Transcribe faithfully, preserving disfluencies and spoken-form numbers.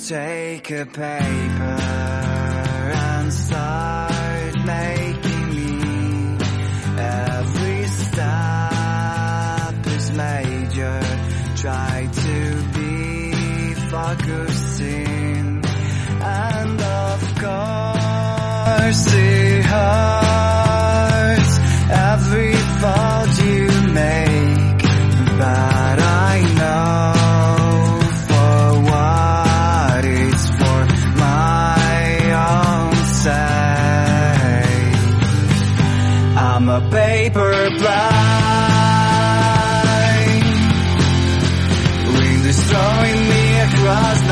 Take a paper and start making me. Every step is major. Try to be focusing, and of course it hurts every fault you make, but I know for what it's for my own sake. I'm a paper blind, wind is throwing me across